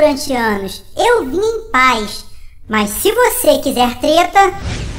durante anos. Eu vim em paz. Mas se você quiser treta...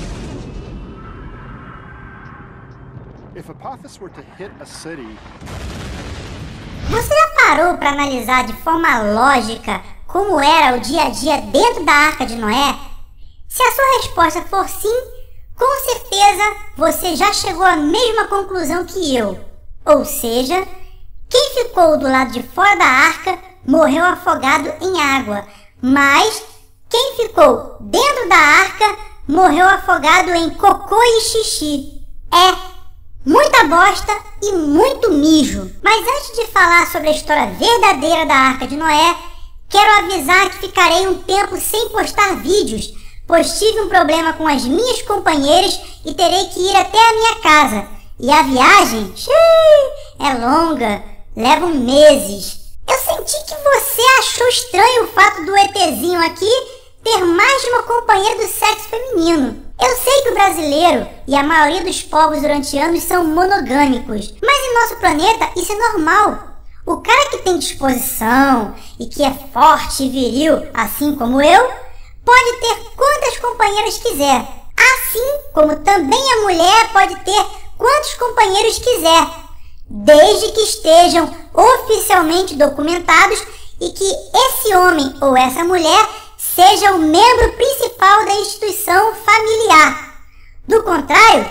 Você já parou para analisar de forma lógica como era o dia a dia dentro da Arca de Noé? Se a sua resposta for sim, com certeza você já chegou à mesma conclusão que eu. Ou seja, quem ficou do lado de fora da arca morreu afogado em água, mas quem ficou dentro da arca morreu afogado em cocô e xixi. Muita bosta e muito mijo. Mas antes de falar sobre a história verdadeira da Arca de Noé, quero avisar que ficarei um tempo sem postar vídeos, pois tive um problema com as minhas companheiras e terei que ir até a minha casa. E a viagem, é longa, leva meses. Eu senti que você achou estranho o fato do ETzinho aqui ter mais de uma companheira do sexo feminino. Eu sei que o brasileiro e a maioria dos povos durante anos são monogâmicos, mas em nosso planeta isso é normal. O cara que tem disposição e que é forte e viril, assim como eu, pode ter quantas companheiras quiser. Assim como também a mulher pode ter quantos companheiros quiser, desde que estejam oficialmente documentados e que esse homem ou essa mulher seja o membro principal da instituição familiar. Do contrário,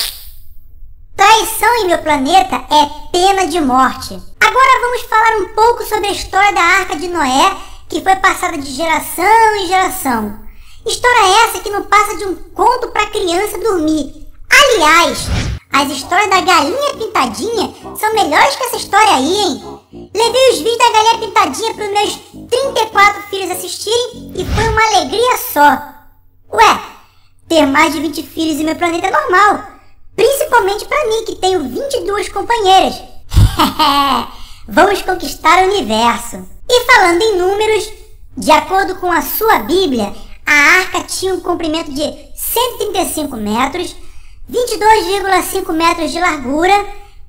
traição em meu planeta é pena de morte. Agora vamos falar um pouco sobre a história da Arca de Noé, que foi passada de geração em geração. História essa que não passa de um conto para criança dormir. Aliás, as histórias da galinha pintadinha são melhores que essa história aí, hein? Levei os vídeos da galinha pintadinha para os meus 34 filhos assistirem e foi uma alegria só. Ué, ter mais de 20 filhos em meu planeta é normal. Principalmente para mim, que tenho 22 companheiras. Vamos conquistar o universo. E falando em números, de acordo com a sua Bíblia, a arca tinha um comprimento de 135 metros, 22,5 metros de largura,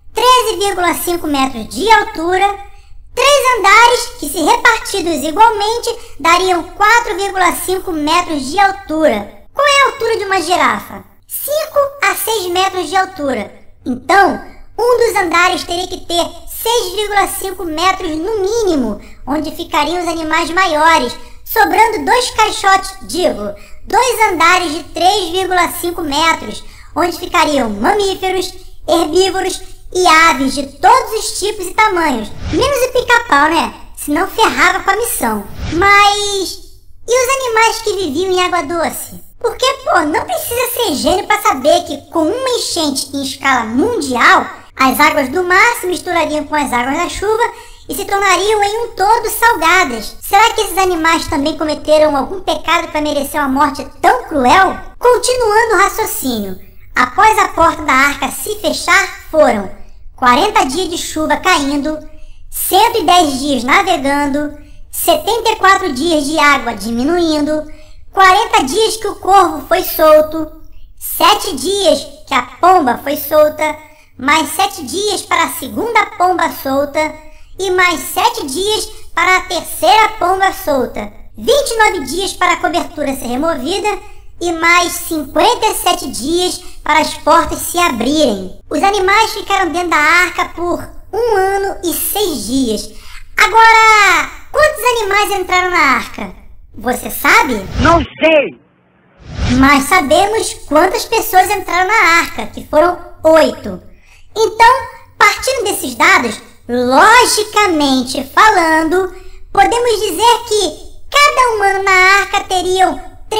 13,5 metros de altura, 3 andares que, se repartidos igualmente, dariam 4,5 metros de altura. Qual é a altura de uma girafa? 5 a 6 metros de altura. Então, um dos andares teria que ter 6,5 metros no mínimo, onde ficariam os animais maiores, sobrando 2 caixotes, 2 andares de 3,5 metros, onde ficariam mamíferos, herbívoros e aves de todos os tipos e tamanhos. Menos o pica-pau, né? Senão ferrava com a missão. Mas... e os animais que viviam em água doce? Porque, não precisa ser gênio para saber que com uma enchente em escala mundial, as águas do mar se misturariam com as águas da chuva e se tornariam em um todo salgadas. Será que esses animais também cometeram algum pecado para merecer uma morte tão cruel? Continuando o raciocínio, após a porta da arca se fechar, foram 40 dias de chuva caindo, 110 dias navegando, 74 dias de água diminuindo, 40 dias que o corvo foi solto, 7 dias que a pomba foi solta, mais 7 dias para a segunda pomba solta e mais 7 dias para a terceira pomba solta, 29 dias para a cobertura ser removida e mais 57 dias para as portas se abrirem. Os animais ficaram dentro da arca por 1 ano e 6 dias. Agora, quantos animais entraram na arca? Você sabe? Não sei! Mas sabemos quantas pessoas entraram na arca, que foram 8. Então, partindo desses dados, logicamente falando, podemos dizer que cada humano na arca teriam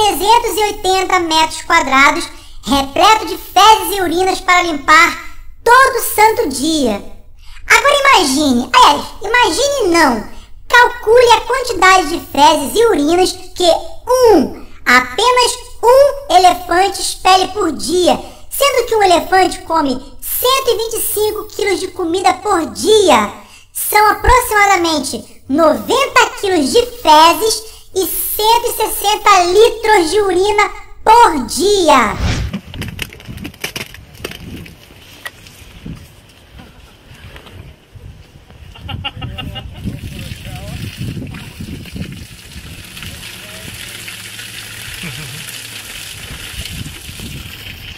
380 metros quadrados, repleto de fezes e urinas para limpar todo santo dia. Agora imagine calcule a quantidade de fezes e urinas que apenas um elefante expele por dia, sendo que um elefante come 125 quilos de comida por dia. São aproximadamente 90 quilos de fezes e 160 litros de urina por dia.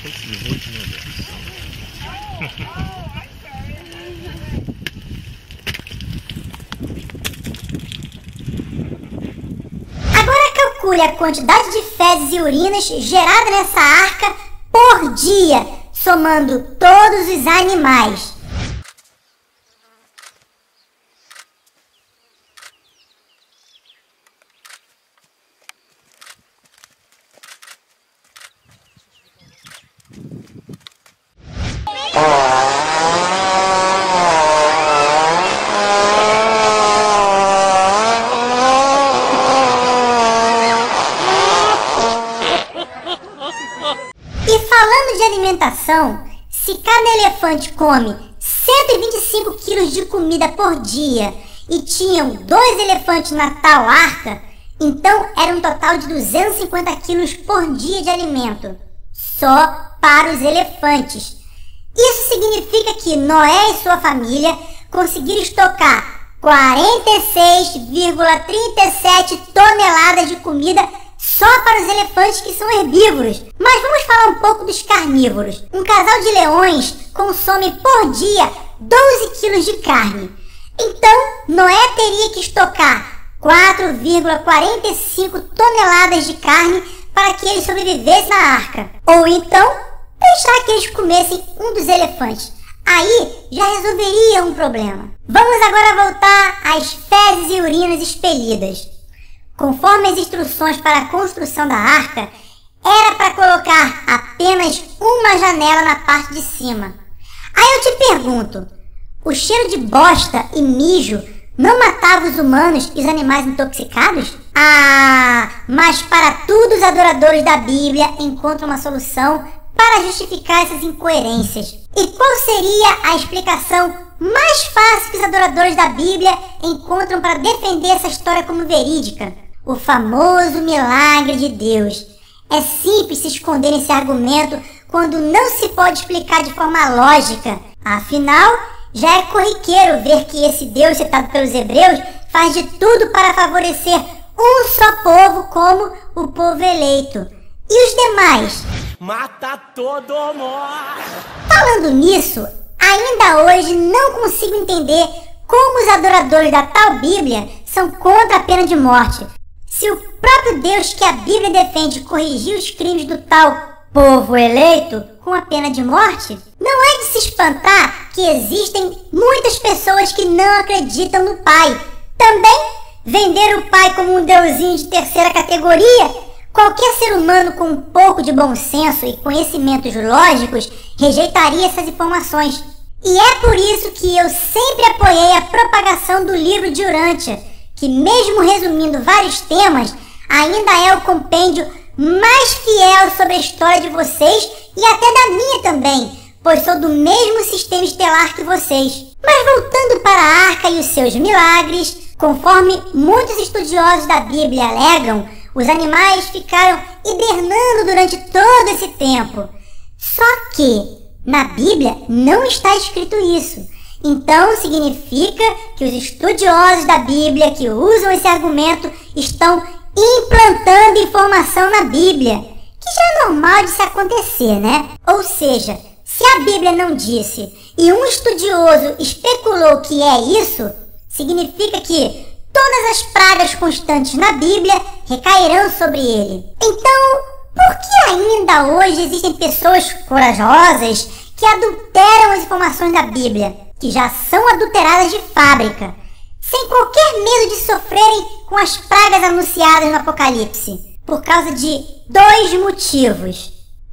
Agora calcule a quantidade de fezes e urinas gerada nessa arca por dia, somando todos os animais. E falando de alimentação, se cada elefante come 125 quilos de comida por dia e tinham 2 elefantes na tal arca, então era um total de 250 quilos por dia de alimento, só para os elefantes. Isso significa que Noé e sua família conseguiram estocar 46,37 toneladas de comida só para os elefantes que são herbívoros. Mas vamos falar um pouco dos carnívoros. Um casal de leões consome por dia 12 quilos de carne. Então, Noé teria que estocar 4,45 toneladas de carne para que eles sobrevivessem na arca. Ou então, deixar que eles comessem um dos elefantes. Aí já resolveria um problema. Vamos agora voltar às fezes e urinas expelidas. Conforme as instruções para a construção da arca, era para colocar apenas uma janela na parte de cima. Aí eu te pergunto, o cheiro de bosta e mijo não matava os humanos e os animais intoxicados? Ah, mas para tudo os adoradores da Bíblia encontram uma solução para justificar essas incoerências. E qual seria a explicação mais fácil que os adoradores da Bíblia encontram para defender essa história como verídica? O famoso milagre de Deus. É simples se esconder nesse argumento quando não se pode explicar de forma lógica. Afinal, já é corriqueiro ver que esse Deus citado pelos hebreus faz de tudo para favorecer um só povo como o povo eleito. E os demais? Mata todo mundo! Falando nisso, ainda hoje não consigo entender como os adoradores da tal Bíblia são contra a pena de morte. Se o próprio Deus que a Bíblia defende corrigir os crimes do tal povo eleito com a pena de morte, não é de se espantar que existem muitas pessoas que não acreditam no Pai. Também vender o Pai como um deusinho de terceira categoria. Qualquer ser humano com um pouco de bom senso e conhecimentos lógicos rejeitaria essas informações. E é por isso que eu sempre apoiei a propagação do livro de Urântia, que mesmo resumindo vários temas, ainda é o compêndio mais fiel sobre a história de vocês e até da minha também, pois sou do mesmo sistema estelar que vocês. Mas voltando para a arca e os seus milagres, conforme muitos estudiosos da Bíblia alegam, os animais ficaram hibernando durante todo esse tempo. Só que na Bíblia não está escrito isso. Então significa que os estudiosos da Bíblia que usam esse argumento estão implantando informação na Bíblia, que já é normal de se acontecer, né? Ou seja, se a Bíblia não disse e um estudioso especulou que é isso, significa que todas as pragas constantes na Bíblia recairão sobre ele. Então, por que ainda hoje existem pessoas corajosas que adulteram as informações da Bíblia, que já são adulteradas de fábrica, sem qualquer medo de sofrerem com as pragas anunciadas no Apocalipse? Por causa de 2 motivos.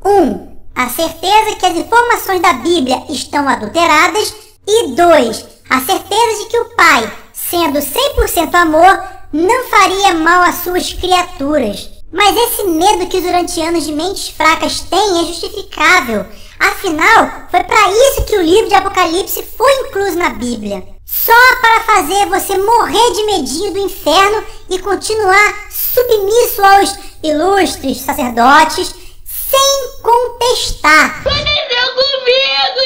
1. A certeza que as informações da Bíblia estão adulteradas. E 2. A certeza de que o Pai, sendo 100% amor, não faria mal às suas criaturas. Mas esse medo que os urantianos de mentes fracas têm é justificável. Afinal, foi para isso que o livro de Apocalipse foi incluso na Bíblia. Só para fazer você morrer de medinho do inferno e continuar submisso aos ilustres sacerdotes sem contestar. Aconteceu comigo,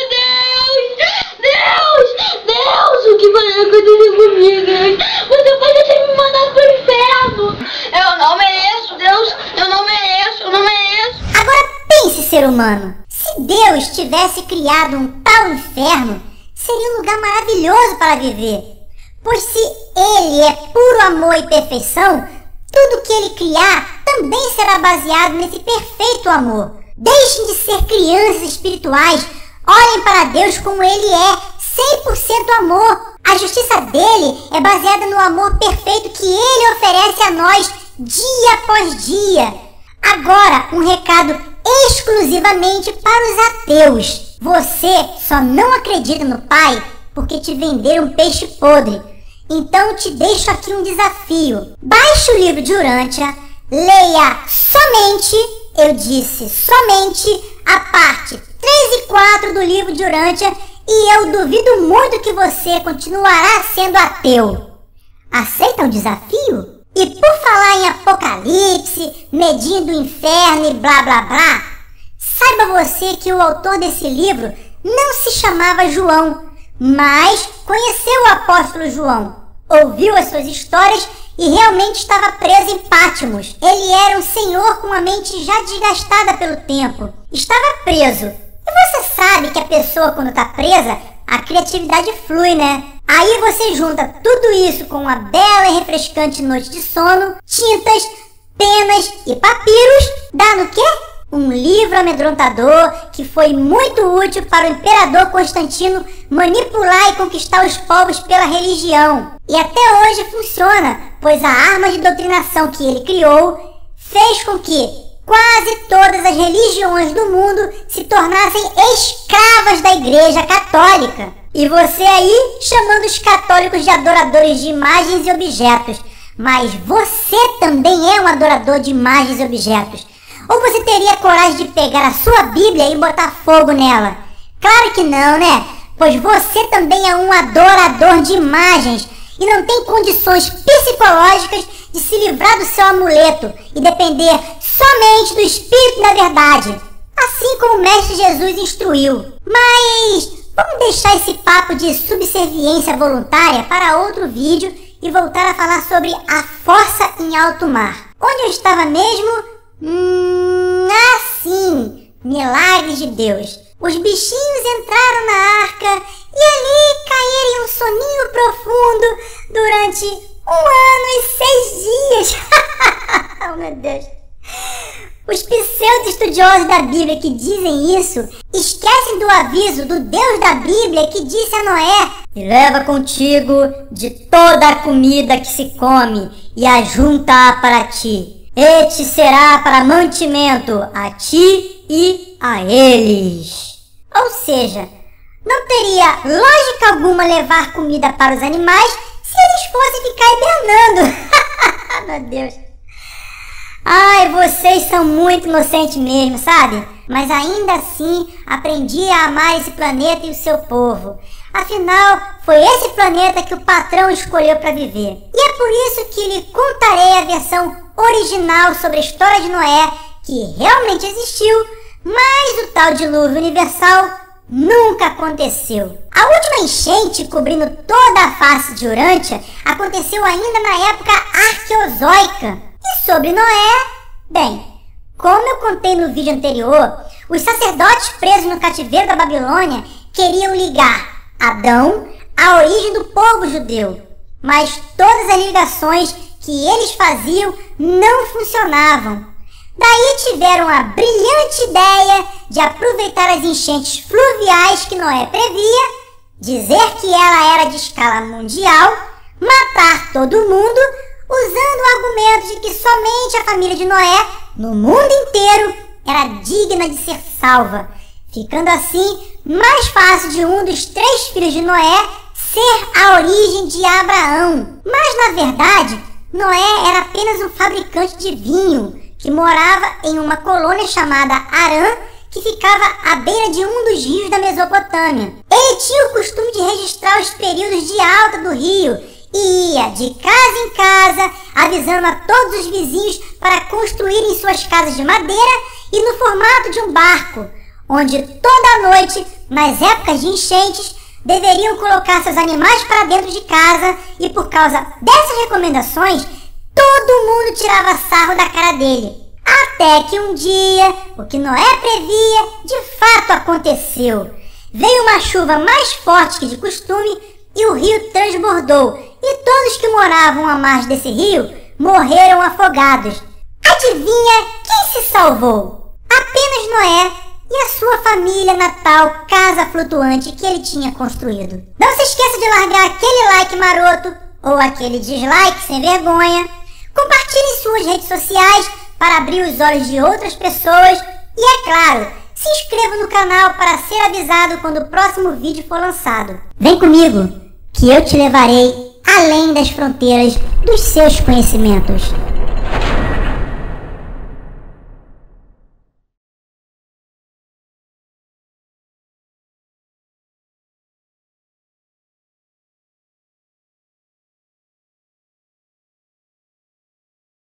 Deus! O que vai acontecer comigo, Deus? Você pode ter me mandado pro inferno! Eu não mereço, Deus! Eu não mereço! Agora pense, ser humano. Se Deus tivesse criado um tal inferno, seria um lugar maravilhoso para viver. Pois se Ele é puro amor e perfeição, tudo que Ele criar também será baseado nesse perfeito amor. Deixem de ser crianças espirituais, olhem para Deus como Ele é, 100% amor. A justiça dele é baseada no amor perfeito que Ele oferece a nós dia após dia. Agora, um recado exclusivamente para os ateus. Você só não acredita no Pai porque te venderam peixe podre. Então te deixo aqui um desafio. Baixe o livro de Urântia, leia somente, eu disse somente, a parte 3 e 4 do livro de Urântia e eu duvido muito que você continuará sendo ateu. Aceita o desafio? E por falar em Apocalipse, medinho do inferno e blá blá blá, saiba você que o autor desse livro não se chamava João, mas conheceu o apóstolo João, ouviu as suas histórias e realmente estava preso em Patmos. Ele era um senhor com a mente já desgastada pelo tempo. Estava preso. E você sabe que a pessoa quando está presa, a criatividade flui, né? Aí você junta tudo isso com uma bela e refrescante noite de sono, tintas, penas e papiros, dá no quê? Um livro amedrontador que foi muito útil para o imperador Constantino manipular e conquistar os povos pela religião. E até hoje funciona, pois a arma de doutrinação que ele criou fez com que quase todas as religiões do mundo se tornassem escravas da Igreja Católica. E você aí chamando os católicos de adoradores de imagens e objetos. Mas você também é um adorador de imagens e objetos. Ou você teria coragem de pegar a sua Bíblia e botar fogo nela? Claro que não, né? Pois você também é um adorador de imagens e não tem condições psicológicas de se livrar do seu amuleto e depender somente do Espírito da Verdade, assim como o Mestre Jesus instruiu. Mas vamos deixar esse papo de subserviência voluntária para outro vídeo e voltar a falar sobre a força em alto mar. Onde eu estava mesmo? Assim, milagres de Deus. Os bichinhos entraram na arca e ali caíram em um soninho profundo durante 1 ano e 6 dias. Oh, meu Deus. Os pseudo-estudiosos da Bíblia que dizem isso esquecem do aviso do Deus da Bíblia que disse a Noé: e leva contigo de toda a comida que se come e ajunta-a para ti. E te será para mantimento a ti e a eles. Ou seja, não teria lógica alguma levar comida para os animais se eles fossem ficar hibernando. Meu Deus. Ai, vocês são muito inocentes mesmo, sabe? Mas ainda assim, aprendi a amar esse planeta e o seu povo. Afinal, foi esse planeta que o patrão escolheu para viver. E é por isso que lhe contarei a versão original sobre a história de Noé, que realmente existiu, mas o tal dilúvio universal nunca aconteceu. A última enchente cobrindo toda a face de Urântia aconteceu ainda na época arqueozoica. E sobre Noé, bem, como eu contei no vídeo anterior, os sacerdotes presos no cativeiro da Babilônia queriam ligar Adão à origem do povo judeu, mas todas as ligações que eles faziam não funcionavam. Daí tiveram a brilhante ideia de aproveitar as enchentes fluviais que Noé previa, dizer que ela era de escala mundial, matar todo mundo, usando o argumento de que somente a família de Noé, no mundo inteiro, era digna de ser salva, ficando assim mais fácil de um dos 3 filhos de Noé ser a origem de Abraão. Mas na verdade, Noé era apenas um fabricante de vinho que morava em uma colônia chamada Harã, que ficava à beira de um dos rios da Mesopotâmia. Ele tinha o costume de registrar os períodos de alta do rio e ia de casa em casa, avisando a todos os vizinhos para construírem suas casas de madeira e no formato de um barco, onde toda noite, nas épocas de enchentes, deveriam colocar seus animais para dentro de casa, e por causa dessas recomendações, todo mundo tirava sarro da cara dele. Até que um dia, o que Noé previa, de fato aconteceu. Veio uma chuva mais forte que de costume e o rio transbordou. E todos que moravam à margem desse rio morreram afogados. Adivinha quem se salvou? Apenas Noé e a sua família na tal casa flutuante que ele tinha construído. Não se esqueça de largar aquele like maroto ou aquele dislike sem vergonha. Compartilhe em suas redes sociais para abrir os olhos de outras pessoas. E é claro, se inscreva no canal para ser avisado quando o próximo vídeo for lançado. Vem comigo, que eu te levarei além das fronteiras dos seus conhecimentos.